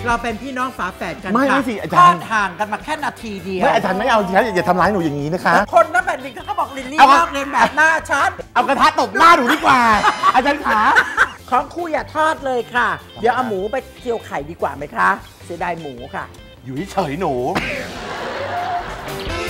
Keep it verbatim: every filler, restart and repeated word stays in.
เราเป็นพี่น้องฝาแฝดกันไม่ไม่สิอาจารย์ห่างกันมาแค่นาทีเดียวไม่อาจารย์ไม่เอาฉันอย่าทำร้ายหนูอย่างนี้นะคะคนนั้นแบบนี้เขาบอกลิลลี่ลอกเลียนแบบหน้าชัดเอากระทะตบหน้าหนูดีกว่าอาจารย์ขาของคู่อย่าทอดเลยค่ะเดี๋ยวเอาหมูไปเจียวไข่ดีกว่าไหมคะเสียดายหมูค่ะอยู่เฉยหนู